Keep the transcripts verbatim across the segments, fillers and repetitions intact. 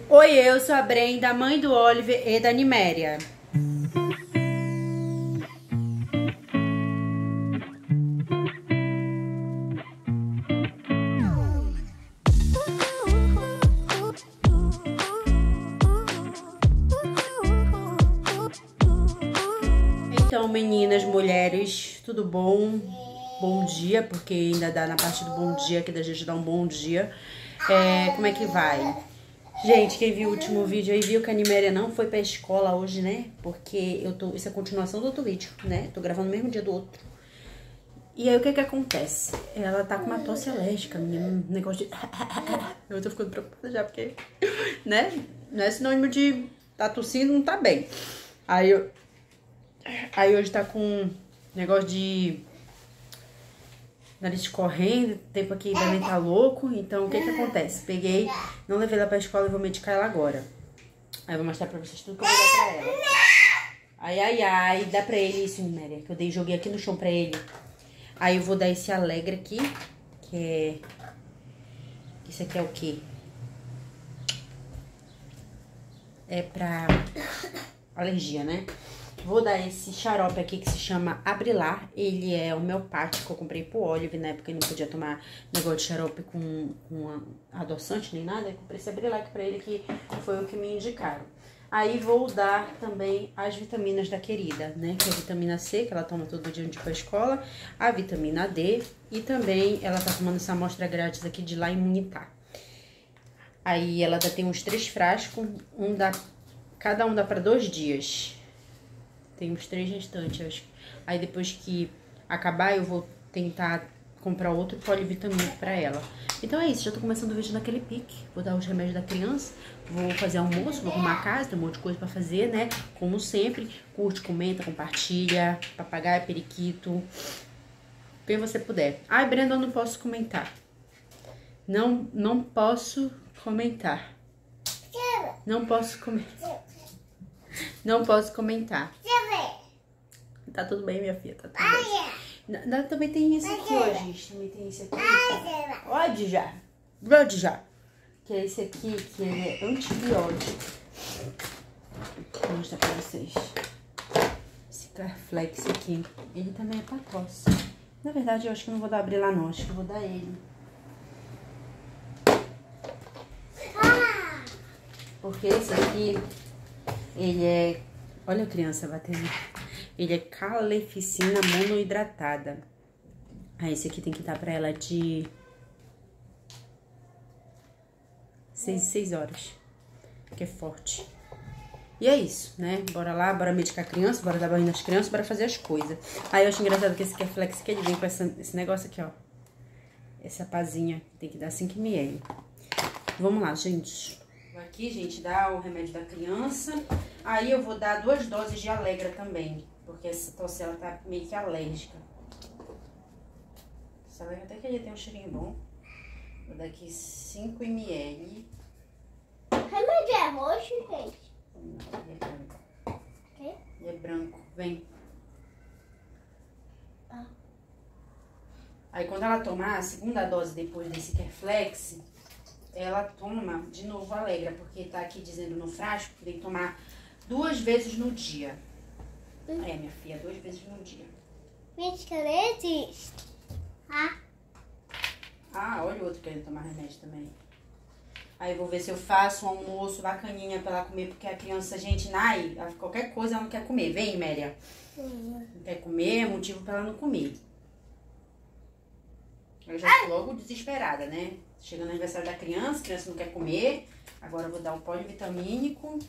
Oi, eu sou a Brenda, mãe do Oliver e da Niméria. Então, meninas, mulheres, tudo bom? Bom dia, porque ainda dá na parte do bom dia, que da gente dá um bom dia. É, como é que vai? Gente, quem viu o último vídeo aí viu que a Niméria não foi pra escola hoje, né? Porque eu tô... Isso é a continuação do outro vídeo, né? Tô gravando no mesmo dia do outro. E aí, o que que acontece? Ela tá com uma tosse alérgica, um negócio de... Eu tô ficando preocupada já, porque... Né? Não é sinônimo de... Tá tossindo, não tá bem. Aí, eu... aí hoje tá com negócio de... Nariz escorrendo, o tempo aqui também tá louco. Então, o que que acontece? Peguei, não levei ela pra escola e vou medicar ela agora. Aí eu vou mostrar pra vocês tudo que eu vou dar pra ela. Ai, ai, ai, dá pra ele isso, Niméria, que eu dei, joguei aqui no chão pra ele. Aí eu vou dar esse Alegre aqui, que é... Isso aqui é o quê? É pra alergia, né? Vou dar esse xarope aqui que se chama Abrilar. Ele é homeopático, eu comprei pro Oliver, né? Porque ele não podia tomar negócio de xarope com, com adoçante nem nada. Eu comprei esse Abrilar aqui pra ele, que foi o que me indicaram. Aí vou dar também as vitaminas da querida, né? Que é a vitamina C, que ela toma todo dia antes de ir pra escola. A vitamina D. E também ela tá tomando essa amostra grátis aqui de lá Imunitar. Aí ela tem uns três frascos. Um dá, cada um dá pra dois dias. Tem uns três restantes, acho. Aí depois que acabar, eu vou tentar comprar outro polivitamínico pra ela. Então é isso, já tô começando o vídeo naquele pique. Vou dar os remédios da criança, vou fazer almoço, vou arrumar a casa, tem um monte de coisa pra fazer, né? Como sempre, curte, comenta, compartilha, papagaio, periquito, o que você puder. Ai, Brenda, eu não posso comentar. Não, não posso comentar. Não posso comentar. Não posso comentar. Tá tudo bem, minha filha, tá tudo bem. Não, também tem esse aqui, ó, gente. Também tem esse aqui. Pode já. Pode já. Que é esse aqui, que é antibiótico. Vou mostrar pra vocês. Esse Carflex aqui. Ele também é pra tosse. Na verdade, eu acho que não vou dar abrir lá não. Acho que eu vou dar ele. Porque esse aqui, ele é... Olha a criança batendo. Ele é caleficina monoidratada. Aí esse aqui tem que dar pra ela de seis, seis horas. Que é forte. E é isso, né? Bora lá, bora medicar a criança, bora dar banho nas crianças, bora fazer as coisas. Aí eu acho engraçado que esse Carflex aqui, ele vem com essa, esse negócio aqui, ó. Essa pazinha, tem que dar cinco mililitros. Vamos lá, gente. Vou aqui, gente, dar o remédio da criança. Aí eu vou dar duas doses de Alegra também. Porque essa tosse, ela tá meio que alérgica. Essa Alegra até que ele tem um cheirinho bom. Vou dar aqui cinco mililitros. Remédio é roxo, gente? Não, ele é branco. Quê? Ele é branco. Vem. Ah. Aí quando ela tomar a segunda dose depois desse Carflex, ela toma de novo a Alegra. Porque tá aqui dizendo no frasco que tem que tomar duas vezes no dia. É, minha filha, duas vezes no dia. Gente, cadê esse? Ah. Ah, olha o outro querendo tomar remédio também. Aí eu vou ver se eu faço um almoço bacaninha pra ela comer, porque a criança, gente, Nai, qualquer coisa ela não quer comer. Vem, Méria. Uhum. Não quer comer, é motivo pra ela não comer. Eu já tô logo desesperada, né? Chega no aniversário da criança, a criança não quer comer. Agora eu vou dar um polivitamínico.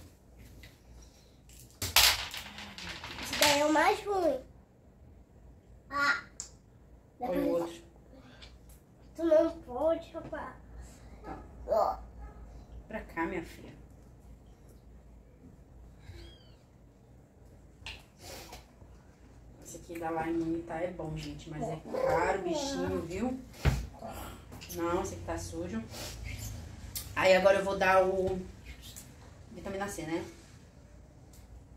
Esse daí é o mais ruim. Ah. Olha o outro. Tu não pode, rapaz. Tá. Ó. Pra cá, minha filha. Esse aqui da Lá Imunitar é bom, gente. Mas é caro, bichinho, viu? Não, esse aqui tá sujo. Aí agora eu vou dar o vitamina C, né?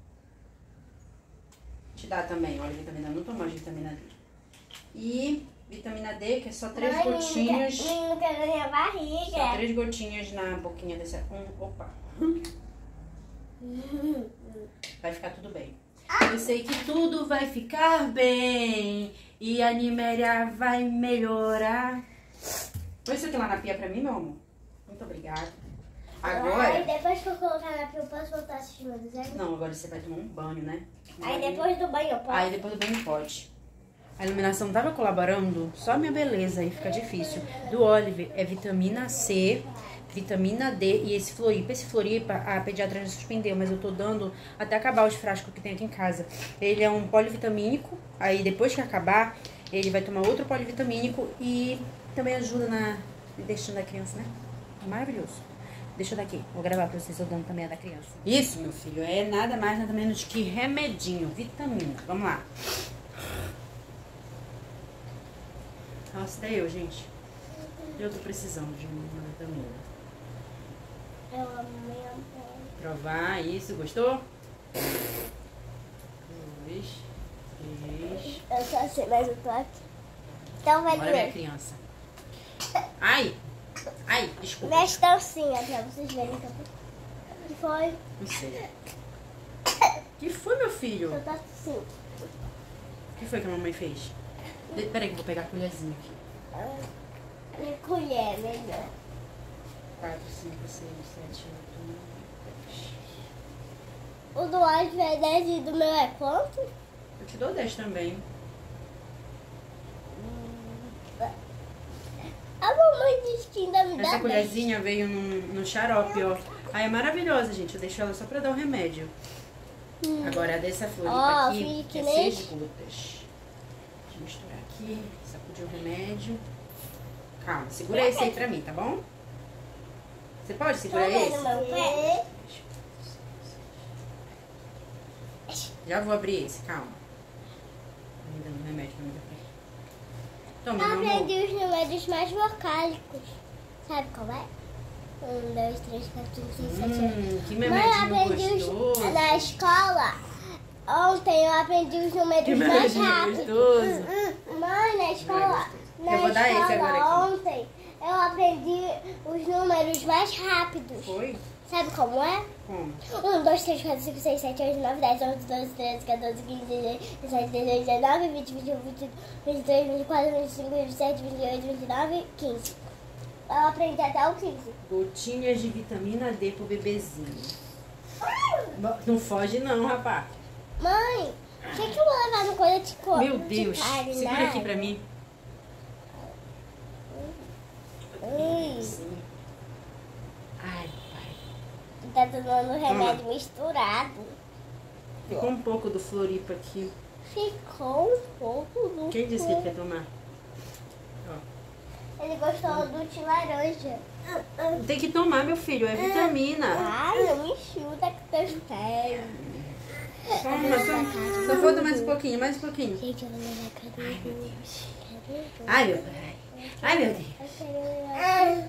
Te dá também, olha a vitamina, não tomou a vitamina D. E Vitamina D, que é só três Mãe, gotinhas. Não quero ganhar barriga. Só três gotinhas na boquinha desse... Hum, opa. Vai ficar tudo bem. Eu sei que tudo vai ficar bem. E a Niméria vai melhorar. Põe isso aqui lá na pia pra mim, meu amor. Muito obrigada. Agora... Aí depois que eu colocar na pia, eu posso voltar a assistir meu desenho? Não, agora você vai tomar um banho, né? Aí depois do banho eu posso? Aí depois do banho pode. A iluminação tava colaborando, só a minha beleza, aí fica difícil. Do Olive é vitamina C, vitamina D e esse Floripa. Esse Floripa a pediatra já suspendeu, mas eu tô dando até acabar os frascos que tem aqui em casa. Ele é um polivitamínico, aí depois que acabar, ele vai tomar outro polivitamínico e também ajuda na intestino da criança, né? Maravilhoso. Deixa eu dar aqui, vou gravar pra vocês eu dando também a da criança. Isso, meu filho, é nada mais, nada menos que remedinho, vitamina. Vamos lá. Nossa, até eu, gente. Eu tô precisando de uma vitamina. Eu amo minha mãe. Provar isso, gostou? Dois, três. Eu só sei, mas eu tô aqui. Então vai Bora, minha doer. criança. Ai! Ai, desculpa. Mexe dancinha pra vocês verem que eu tô... O que foi? Não sei. O que foi, meu filho? Eu tô assim. O que foi que a mamãe fez? De- Peraí que eu vou pegar a colherzinha aqui. Ah, minha colher, melhor. quatro, cinco, seis, sete, oito, nove, dez. O do Olive é dez e do meu é quanto? Eu te dou dez também. A mamãe disse que ainda me dá Essa dez. colherzinha veio no, no xarope, ó. Aí é maravilhosa, gente. Eu deixo ela só pra dar o remédio. Hum. Agora, a dessa floripa Ó, aqui, filho, que é nem- seis gotas. Deixa eu misturar aqui. Sacudir o remédio. Calma, segura esse aí pra mim, tá bom? Você pode Tô segurar vendo esse? meu pé. Já vou abrir esse, calma. Me dando remédio pra mim. Toma, Eu meu amor. aprendi os números mais vocálicos. Sabe qual é? Um, dois, três, quatro, cinco, seis, sete, oito. Hum, que Mãe, eu aprendi remedinho gostoso. os... Na escola, ontem eu aprendi os números Que mais remedinho rápidos. gostoso. Hum, hum. Mãe, na escola, na Eu vou dar esse escola agora aqui. ontem eu aprendi os números mais rápidos. Foi? Sabe como é? Como? um, dois, três, quatro, cinco, seis, sete, oito, nove, dez, onze, doze, treze, quatorze, quinze, dezesseis, dezessete, dezoito, dezenove, vinte, vinte e um, vinte e dois, vinte e três, vinte e quatro, vinte e cinco, vinte e sete, vinte e oito, vinte e nove, quinze. Eu aprendi até o quinze. Gotinhas de vitamina D pro bebezinho. Não foge não, rapaz. Mãe, o que, que eu vou levar no coisa de cor? Meu de Deus. carne, Segura né? aqui pra mim. Hum, Sim. Ai, pai. tá tomando remédio misturado. Ficou um pouco do Floripa aqui. Ficou um pouco do... Quem disse que ele quer tomar? Ó. Ele gostou do de laranja. Tem que tomar, meu filho. É vitamina. Ai, não me chuta que teus pés. Toma, só, só falta mais um pouquinho, mais um pouquinho. Gente, eu vou levar cadê? Ai, meu Deus. Cadê? Ai, meu pai. Ai, meu Deus. Eu quero levar...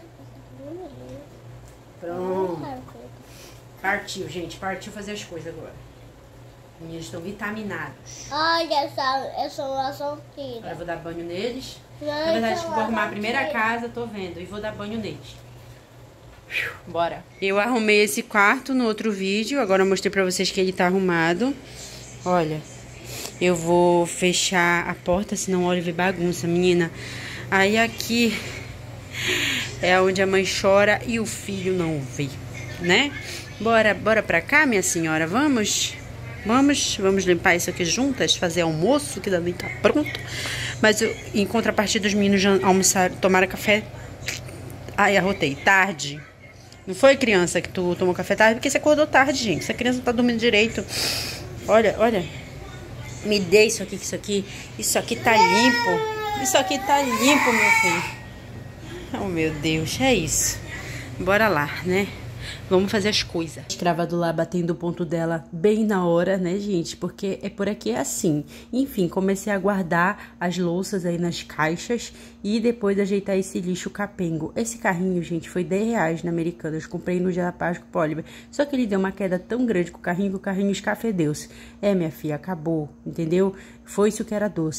Pronto. Partiu, gente. Partiu fazer as coisas agora. Os meninos estão vitaminados. Olha só, eu sou uma Agora eu solteira. vou dar banho neles. Não, Na verdade, eu eu sou vou arrumar a uma primeira solteira. casa, tô vendo. E vou dar banho neles. Bora. Eu arrumei esse quarto no outro vídeo. Agora eu mostrei pra vocês que ele tá arrumado. Olha. Eu vou fechar a porta, senão o Olive bagunça, menina. Aí aqui é onde a mãe chora e o filho não vê, né? Bora, bora pra cá, minha senhora. Vamos? Vamos? Vamos limpar isso aqui juntas? Fazer almoço, que ainda nem tá pronto. Mas eu, em contrapartida, os meninos já almoçaram, tomaram café. Ai, arrotei. Tarde. Não foi, criança, que tu tomou café tarde? Porque você acordou tarde, gente. Essa criança não tá dormindo direito. Olha, olha. Me dê isso aqui, que isso aqui... Isso aqui tá limpo. Isso aqui tá limpo, meu filho. Oh, meu Deus. É isso. Bora lá, né? Vamos fazer as coisas. A escrava do lá batendo o ponto dela bem na hora, né, gente? Porque é por aqui é assim. Enfim, comecei a guardar as louças aí nas caixas e depois ajeitar esse lixo capengo. Esse carrinho, gente, foi dez reais na Americanas. Comprei no dia da Páscoa pro Oliver. Só que ele deu uma queda tão grande com o carrinho que o carrinho escafedeu-se. É, minha filha, acabou, entendeu? Foi isso que era doce.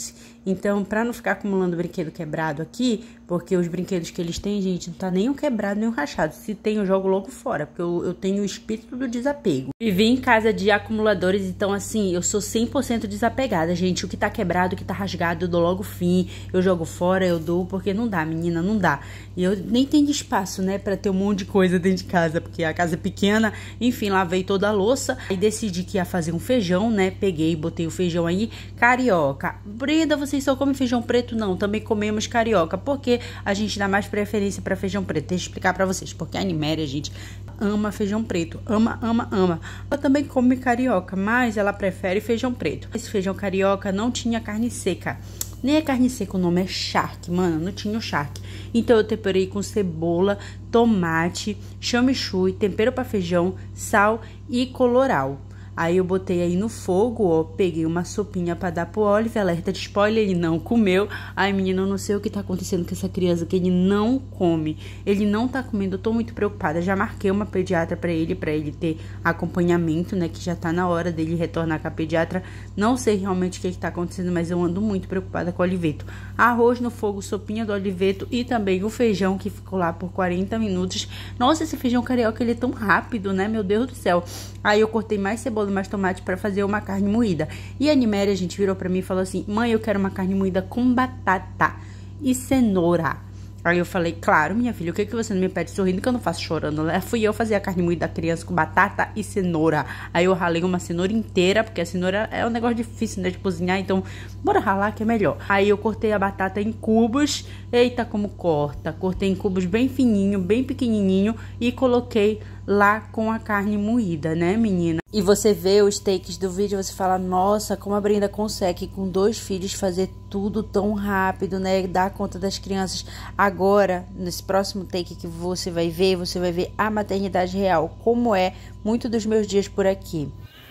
Então, pra não ficar acumulando brinquedo quebrado aqui, porque os brinquedos que eles têm, gente, não tá nem um quebrado, nem um rachado. Se tem, eu jogo logo fora, porque eu, eu tenho o espírito do desapego. Vivi em casa de acumuladores, então, assim, eu sou cem por cento desapegada, gente. O que tá quebrado, o que tá rasgado, eu dou logo fim. Eu jogo fora, eu dou, porque não dá, menina, não dá. E eu nem tenho espaço, né, pra ter um monte de coisa dentro de casa, porque a casa é pequena. Enfim, lavei toda a louça. Aí decidi que ia fazer um feijão, né, peguei e botei o feijão aí, carioca. Brenda, vocês só comem feijão preto? Não, também comemos carioca, porque a gente dá mais preferência pra feijão preto. Deixa eu explicar pra vocês, porque a Animéria, gente, ama feijão preto, ama, ama, ama. Ela também come carioca, mas ela prefere feijão preto. Esse feijão carioca não tinha carne seca. Nem é carne seca, o nome é charque, mano, não tinha o charque. Então eu temperei com cebola, tomate, chamichu, tempero para feijão, sal e coloral. Aí eu botei aí no fogo, ó, peguei uma sopinha pra dar pro Oliver, alerta de spoiler, ele não comeu. Ai, menina, eu não sei o que tá acontecendo com essa criança, que ele não come. Ele não tá comendo, eu tô muito preocupada. Já marquei uma pediatra pra ele, pra ele ter acompanhamento, né, que já tá na hora dele retornar com a pediatra. Não sei realmente o que que tá acontecendo, mas eu ando muito preocupada com o Oliveto. Arroz no fogo, sopinha do Oliveto e também o feijão que ficou lá por quarenta minutos. Nossa, esse feijão carioca, ele é tão rápido, né, meu Deus do céu. Aí eu cortei mais cebola, mais tomate para fazer uma carne moída. E a Animéria, a gente virou para mim e falou assim: mãe, eu quero uma carne moída com batata e cenoura. Aí eu falei: claro, minha filha, o que que você não me pede sorrindo que eu não faço chorando, né? Fui eu fazer a carne moída da criança com batata e cenoura. Aí eu ralei uma cenoura inteira, porque a cenoura é um negócio difícil, né, de cozinhar, então bora ralar que é melhor. Aí eu cortei a batata em cubos. Eita, como corta. Cortei em cubos bem fininho, bem pequenininho e coloquei lá com a carne moída, né, menina? E você vê os takes do vídeo, você fala: nossa, como a Brenda consegue com dois filhos fazer tudo tão rápido, né? Dar conta das crianças. Agora, nesse próximo take que você vai ver, você vai ver a maternidade real, como é muito dos meus dias por aqui.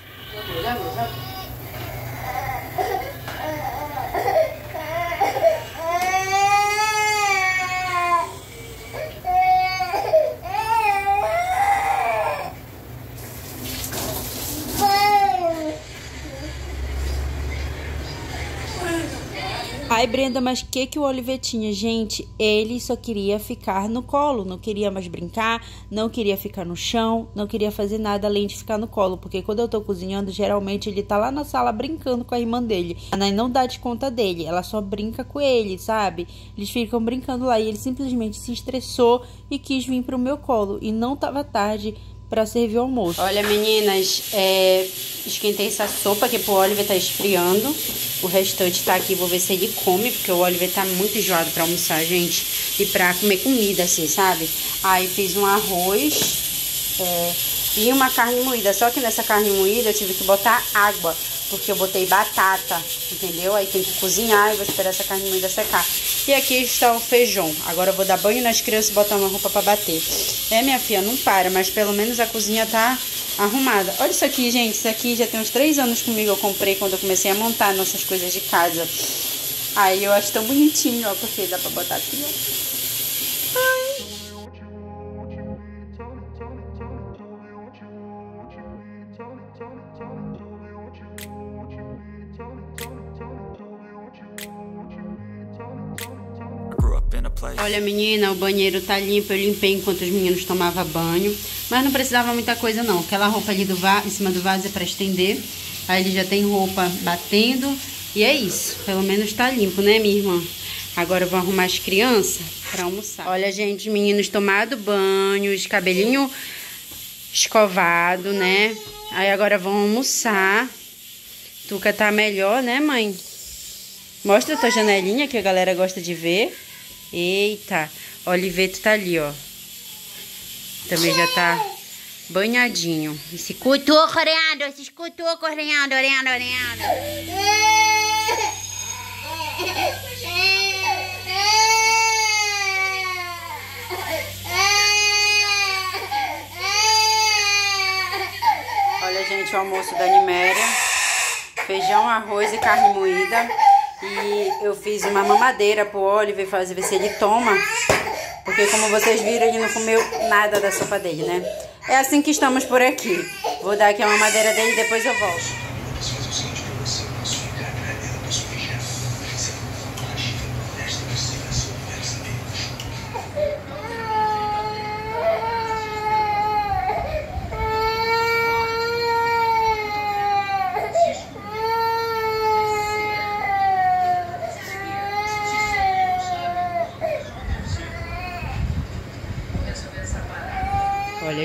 Ai, Brenda, mas o que que o Oliver tinha? Gente, ele só queria ficar no colo, não queria mais brincar, não queria ficar no chão, não queria fazer nada além de ficar no colo, porque quando eu tô cozinhando, geralmente ele tá lá na sala brincando com a irmã dele. A Nai não dá de conta dele, ela só brinca com ele, sabe? Eles ficam brincando lá e ele simplesmente se estressou e quis vir pro meu colo, e não tava tarde pra servir o almoço. Olha, meninas, é, esquentei essa sopa aqui pro Oliver, tá esfriando. O restante tá aqui, vou ver se ele come, porque o Oliver tá muito enjoado pra almoçar, gente. E pra comer comida, assim, sabe? Aí fiz um arroz é, e uma carne moída. Só que nessa carne moída eu tive que botar água, porque eu botei batata, entendeu? Aí tem que cozinhar e vou esperar essa carne moída secar. E aqui está o feijão. Agora eu vou dar banho nas crianças e botar uma roupa pra bater. É, minha filha, não para, mas pelo menos a cozinha tá arrumada. Olha isso aqui, gente. Isso aqui já tem uns três anos comigo. Eu comprei quando eu comecei a montar nossas coisas de casa. Aí eu acho tão bonitinho, ó, porque dá pra botar aqui, ó. Ai. Olha, menina, o banheiro tá limpo. Eu limpei enquanto os meninos tomavam banho. Mas não precisava muita coisa, não. Aquela roupa ali do vaso, em cima do vaso é pra estender. Aí ele já tem roupa batendo. E é isso. Pelo menos tá limpo, né, minha irmã? Agora eu vou arrumar as crianças pra almoçar. Olha, gente, os meninos tomaram banho, os cabelinhos escovados, né? Aí agora vão almoçar. Tuca tá melhor, né, mãe? Mostra a tua janelinha que a galera gosta de ver. Eita, o Oliveto tá ali, ó. Também já tá banhadinho. Esse cutu correndo, esse cutu correndo, orando, orando. Olha, gente, o almoço da Animéria. Feijão, arroz e carne moída. E eu fiz uma mamadeira pro Oliver, fazer ver se ele toma. Porque como vocês viram, ele não comeu nada da sopa dele, né? É assim que estamos por aqui. Vou dar aqui a mamadeira dele e depois eu volto.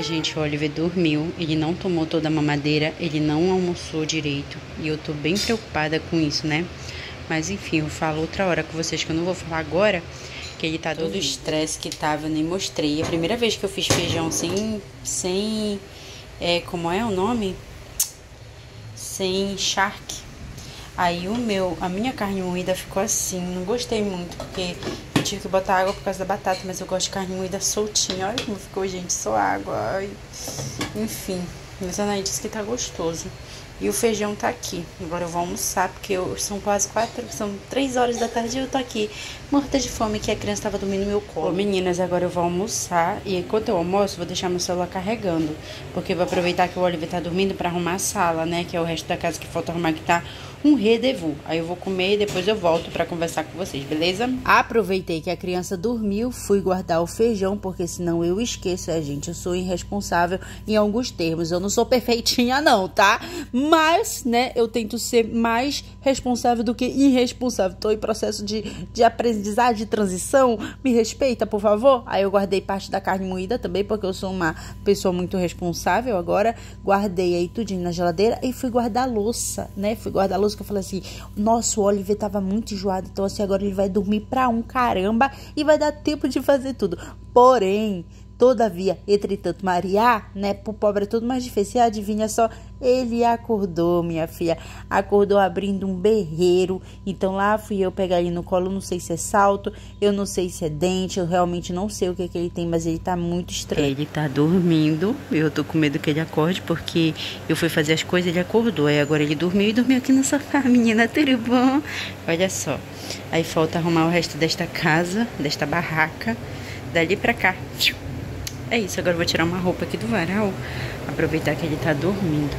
Gente, o Oliver dormiu, ele não tomou toda a mamadeira, ele não almoçou direito. E eu tô bem preocupada com isso, né? Mas enfim, eu falo outra hora com vocês, que eu não vou falar agora, que ele tá todo o estresse que tava, eu nem mostrei. É a primeira vez que eu fiz feijão sem, sem, é, como é o nome? Sem charque. Aí o meu, a minha carne moída ficou assim, não gostei muito, porque eu tive que botar água por causa da batata, mas eu gosto de carne moída soltinha. Olha como ficou, gente, só água. Ai. Enfim, mas a Anaí disse que tá gostoso. E o feijão tá aqui. Agora eu vou almoçar, porque eu, são quase quatro, são três horas da tarde e eu tô aqui morta de fome, que a criança tava dormindo no meu colo. Ô, meninas, agora eu vou almoçar e enquanto eu almoço, vou deixar meu celular carregando, porque eu vou aproveitar que o Oliver tá dormindo pra arrumar a sala, né, que é o resto da casa que falta arrumar, que tá um rendezvous. Aí eu vou comer e depois eu volto pra conversar com vocês, beleza? Aproveitei que a criança dormiu, fui guardar o feijão, porque senão eu esqueço, é, gente, eu sou irresponsável em alguns termos. Eu não sou perfeitinha não, tá? Mas, né, eu tento ser mais responsável do que irresponsável. Tô em processo de, de aprendizagem, de transição. Me respeita, por favor? Aí eu guardei parte da carne moída também, porque eu sou uma pessoa muito responsável agora. Guardei aí tudinho na geladeira e fui guardar a louça, né? Fui guardar a louça, que eu falei assim, nossa, o Oliver tava muito enjoado, então assim, agora ele vai dormir pra um caramba e vai dar tempo de fazer tudo. Porém, todavia, entretanto, Maria, né, pro pobre é tudo mais difícil. E adivinha só, ele acordou, minha filha, acordou abrindo um berreiro. Então lá fui eu pegar ele no colo, não sei se é salto, eu não sei se é dente, eu realmente não sei o que, que ele tem, mas ele tá muito estranho. Ele tá dormindo, eu tô com medo que ele acorde, porque eu fui fazer as coisas, ele acordou, aí agora ele dormiu e dormiu aqui no sofá, menina, tudo bom? Olha só, aí falta arrumar o resto desta casa, desta barraca, dali pra cá. É isso, agora eu vou tirar uma roupa aqui do varal, aproveitar que ele tá dormindo.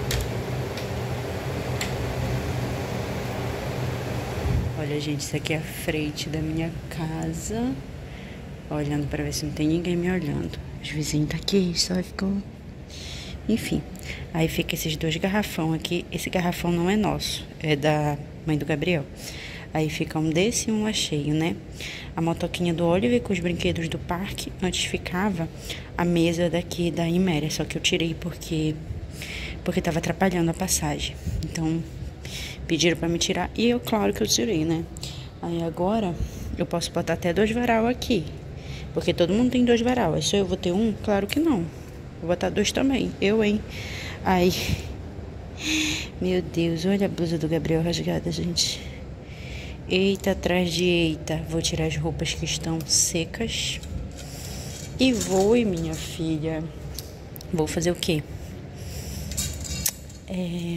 Olha, gente, isso aqui é a frente da minha casa. Olhando pra ver se não tem ninguém me olhando. Os vizinhos tá aqui, só ficou... Enfim, aí fica esses dois garrafão aqui. Esse garrafão não é nosso, é da mãe do Gabriel. Aí fica um desse e um lá cheio, né? A motoquinha do Oliver com os brinquedos do parque. Antes ficava a mesa daqui da Iméria, só que eu tirei porque porque tava atrapalhando a passagem. Então, pediram pra me tirar e eu, claro que eu tirei, né? Aí agora eu posso botar até dois varal aqui, porque todo mundo tem dois varal. Aí só eu vou ter um? Claro que não. Vou botar dois também. Eu, hein? Aí... Meu Deus, olha a blusa do Gabriel rasgada, gente. Eita, atrás de eita. Vou tirar as roupas que estão secas. E vou, e minha filha. Vou fazer o quê? É...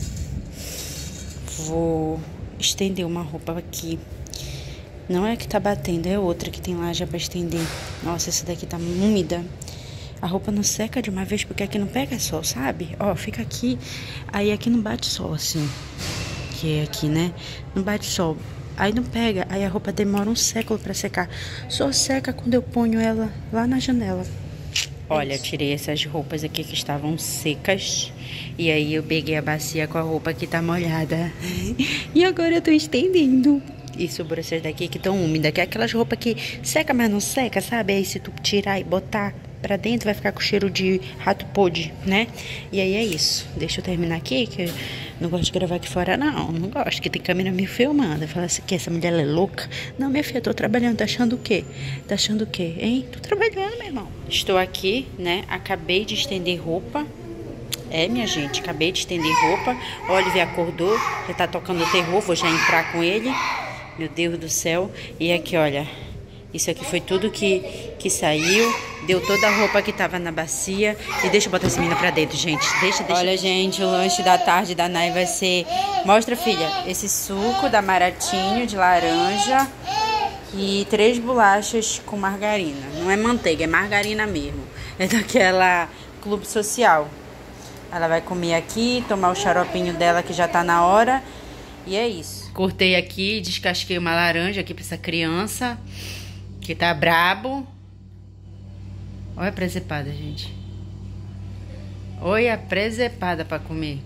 Vou estender uma roupa aqui. Não é que tá batendo, é outra que tem lá já pra estender. Nossa, essa daqui tá úmida. A roupa não seca de uma vez, porque aqui não pega sol, sabe? Ó, fica aqui. Aí aqui não bate sol, assim. Que é aqui, né? Não bate sol. Aí não pega, aí a roupa demora um século pra secar. Só seca quando eu ponho ela lá na janela. Olha, eu tirei essas roupas aqui que estavam secas. E aí eu peguei a bacia com a roupa que tá molhada. E agora eu tô estendendo. E sobrou essas daqui que estão úmidas, que é aquelas roupas que seca, mas não seca, sabe? Aí se tu tirar e botar pra dentro, vai ficar com cheiro de rato podre, né? E aí é isso. Deixa eu terminar aqui, que eu não gosto de gravar aqui fora, não. Não gosto, que tem câmera me filmando. Fala assim, que essa mulher é louca. Não, minha filha, tô trabalhando. Tá achando o quê? Tá achando o quê, hein? Tô trabalhando, meu irmão. Estou aqui, né? Acabei de estender roupa. É, minha gente, acabei de estender roupa. O Oliver acordou, já tá tocando terror, vou já entrar com ele. Meu Deus do céu. E aqui, olha, isso aqui foi tudo que, que saiu. Deu toda a roupa que tava na bacia. E deixa eu botar essa menina pra dentro, gente. Deixa, deixa. Olha, gente, o lanche da tarde da Nai vai ser... Mostra, filha. Esse suco da Maratinho de laranja. E três bolachas com margarina. Não é manteiga, é margarina mesmo. É daquela Clube Social. Ela vai comer aqui, tomar o xaropinho dela que já tá na hora. E é isso. Cortei aqui, descasquei uma laranja aqui pra essa criança que tá brabo. Olha a presepada, gente. Olha a presepada pra comer.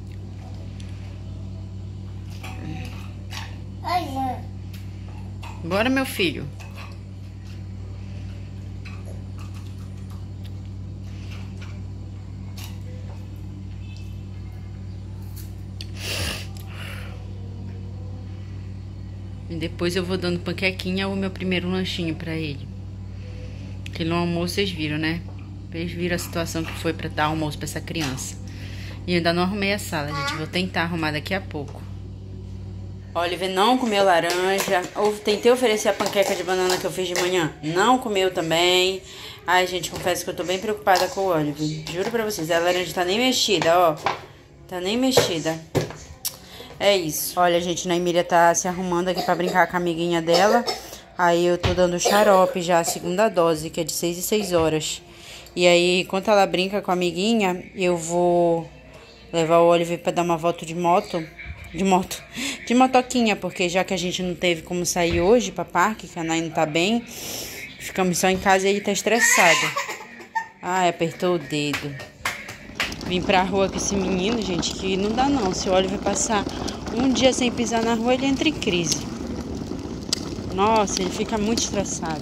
Ai, mãe. Bora, meu filho. E depois eu vou dando panquequinha ou meu primeiro lanchinho pra ele. Que no almoço vocês viram, né? Vocês viram a situação que foi pra dar almoço pra essa criança. E eu ainda não arrumei a sala, gente. Vou tentar arrumar daqui a pouco. Oliver não comeu laranja. Eu tentei oferecer a panqueca de banana que eu fiz de manhã. Não comeu também. Ai, gente, confesso que eu tô bem preocupada com o Oliver. Juro pra vocês, a laranja tá nem mexida, ó. Tá nem mexida. É isso. Olha, gente, a Emília tá se arrumando aqui pra brincar com a amiguinha dela. Aí eu tô dando xarope já, a segunda dose, que é de seis em seis horas. E aí, enquanto ela brinca com a amiguinha, eu vou levar o Oliver pra dar uma volta de moto. De moto. De motoquinha, porque já que a gente não teve como sair hoje pra parque, que a Nay não tá bem, ficamos só em casa e ele tá estressado. Ai, apertou o dedo. Vim pra rua com esse menino, gente, que não dá não. Se o Oliver passar um dia sem pisar na rua, ele entra em crise. Nossa, ele fica muito estressado.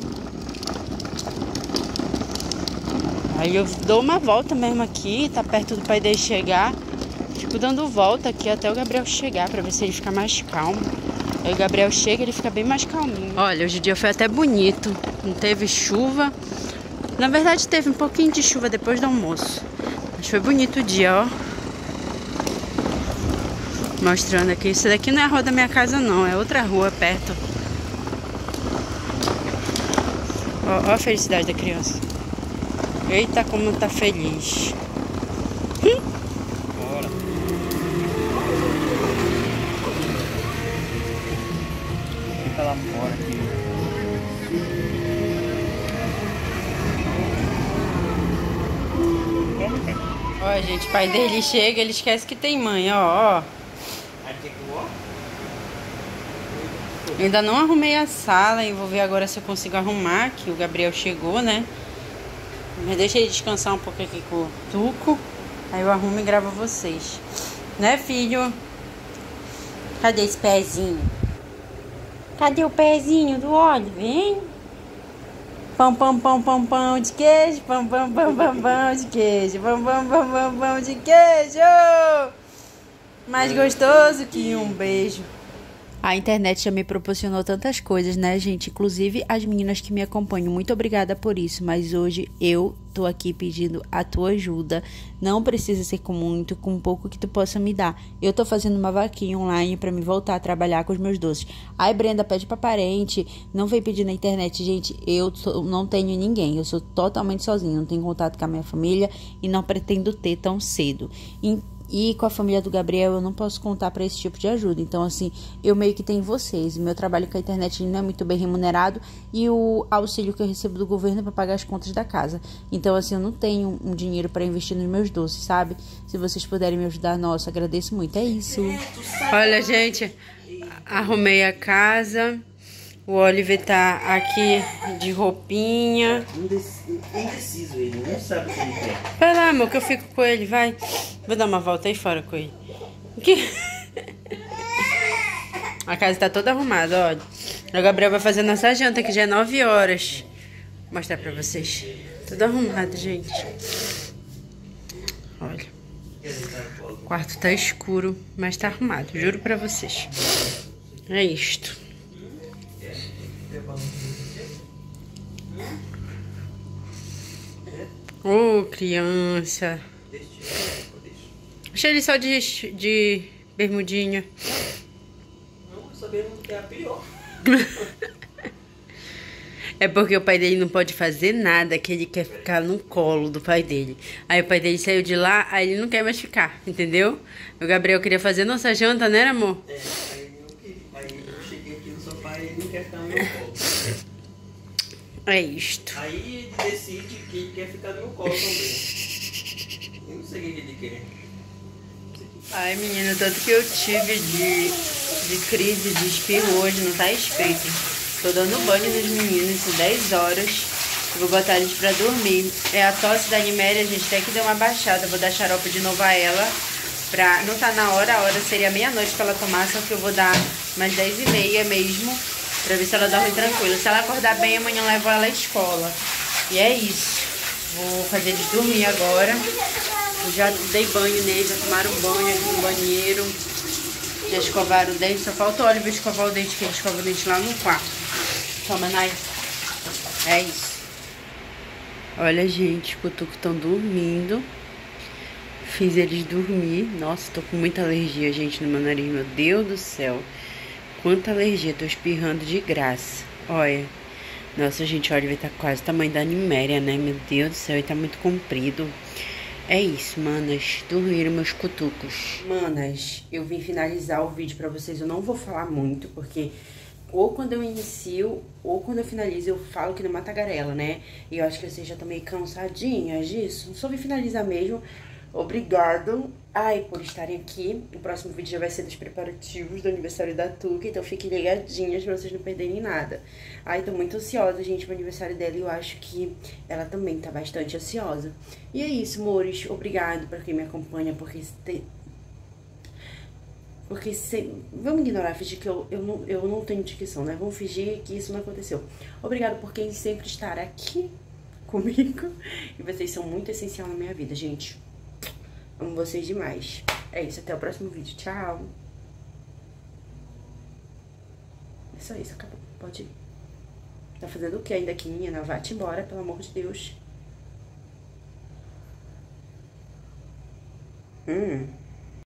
Aí eu dou uma volta mesmo aqui, tá perto do pai dele chegar. Fico dando volta aqui até o Gabriel chegar pra ver se ele fica mais calmo. Aí o Gabriel chega, ele fica bem mais calminho. Olha, hoje o dia foi até bonito. Não teve chuva. Na verdade teve um pouquinho de chuva depois do almoço. Mas foi bonito o dia, ó. Mostrando aqui. Isso daqui não é a rua da minha casa não, é outra rua perto. Ó, ó a felicidade da criança. Eita, como tá feliz. Hum. Bora. Fica lá fora aqui. Ó, gente, o pai dele chega, ele esquece que tem mãe, ó, ó. Eu ainda não arrumei a sala e vou ver agora se eu consigo arrumar, que o Gabriel chegou, né? Mas deixa ele descansar um pouco aqui com o Tuco. Aí eu arrumo e gravo vocês. Né, filho? Cadê esse pezinho? Cadê o pezinho do óleo? Vem. Pão, pão, pão, pão, pão de queijo. Pão, pão, pão, pão, pão de queijo. Pão, pão, pão, pão, pão de queijo. Mais gostoso que um beijo. A internet já me proporcionou tantas coisas, né, gente? Inclusive as meninas que me acompanham. Muito obrigada por isso. Mas hoje eu tô aqui pedindo a tua ajuda. Não precisa ser com muito, com pouco que tu possa me dar. Eu tô fazendo uma vaquinha online pra me voltar a trabalhar com os meus doces. Ai, Brenda, pede pra parente. Não vem pedir na internet. Gente, eu sou, não tenho ninguém. Eu sou totalmente sozinha. Não tenho contato com a minha família e não pretendo ter tão cedo. Então, e com a família do Gabriel eu não posso contar para esse tipo de ajuda. Então, assim, eu meio que tenho vocês. Meu trabalho com a internet não é muito bem remunerado. E o auxílio que eu recebo do governo é para pagar as contas da casa. Então, assim, eu não tenho um dinheiro para investir nos meus doces, sabe? Se vocês puderem me ajudar, nossa, agradeço muito. É isso. Olha, gente, arrumei a casa. O Oliver tá aqui de roupinha. Indeciso ele, não sabe o que ele quer. Vai lá, amor, que eu fico com ele, vai. Vou dar uma volta aí fora com ele. Que... A casa tá toda arrumada, olha. O Gabriel vai fazer nossa janta, que já é nove horas. Vou mostrar pra vocês. Tudo arrumado, gente. Olha. O quarto tá escuro, mas tá arrumado, juro pra vocês. É isto. Ô, oh, criança. Deixa ele só de, de bermudinha. Não, sabendo que é a pior. É porque o pai dele não pode fazer nada, que ele quer ficar no colo do pai dele. Aí o pai dele saiu de lá, aí ele não quer mais ficar, entendeu? O Gabriel queria fazer nossa janta, né, amor? É, aí ele não queria. Aí eu cheguei aqui no sofá e ele não quer ficar no meu colo. É isto. Aí ele decide que ele quer ficar no meu colo também. Eu não sei o que ele quer. Ai, menina, tanto que eu tive de, de crise de espirro hoje, não tá escrito. Tô dando banho nos meninos, são dez horas. Vou botar eles pra dormir. É a tosse da Niméria, a gente tem que dar uma baixada. Vou dar xarope de novo a ela. Pra, não tá na hora, a hora seria meia-noite pra ela tomar, só que eu vou dar mais dez e meia mesmo. Pra ver se ela dorme tranquila. Se ela acordar bem, amanhã eu levo ela à escola. E é isso. Vou fazer eles dormir agora. Eu já dei banho neles, já tomaram banho aqui no banheiro. Já escovaram o dente, só falta o Oliver escovar o dente, que ele escova o dente lá no quarto. Toma, Nai. É isso. Olha, gente, os cutucos estão dormindo. Fiz eles dormir. Nossa, tô com muita alergia, gente, no meu nariz. Meu Deus do céu. Quanta alergia. Tô espirrando de graça. Olha. Nossa, gente, o Oliver tá quase o tamanho da Niméria, né? Meu Deus do céu, ele tá muito comprido. É isso, manas. Dormiram meus cutucos. Manas, eu vim finalizar o vídeo pra vocês. Eu não vou falar muito, porque ou quando eu inicio, ou quando eu finalizo, eu falo que não mata tagarela, né? E eu acho que vocês já estão meio cansadinhas disso. Só vim finalizar mesmo. Obrigado, ai, por estarem aqui. O próximo vídeo já vai ser dos preparativos do aniversário da Tuca, então fiquem ligadinhas pra vocês não perderem nada. Ai, tô muito ansiosa, gente, pro aniversário dela, e eu acho que ela também tá bastante ansiosa. E é isso, amores. Obrigado pra quem me acompanha, porque... Te... Porque se... Vamos ignorar, fingir que eu, eu, não, eu não tenho dicção, né? Vamos fingir que isso não aconteceu. Obrigado por quem sempre estar aqui comigo. E vocês são muito essencial na minha vida, gente. Amo vocês demais. É isso, até o próximo vídeo. Tchau. É só isso, acabou. Pode ir. Tá fazendo o que ainda aqui, menina? Vá-te embora, pelo amor de Deus. Hum.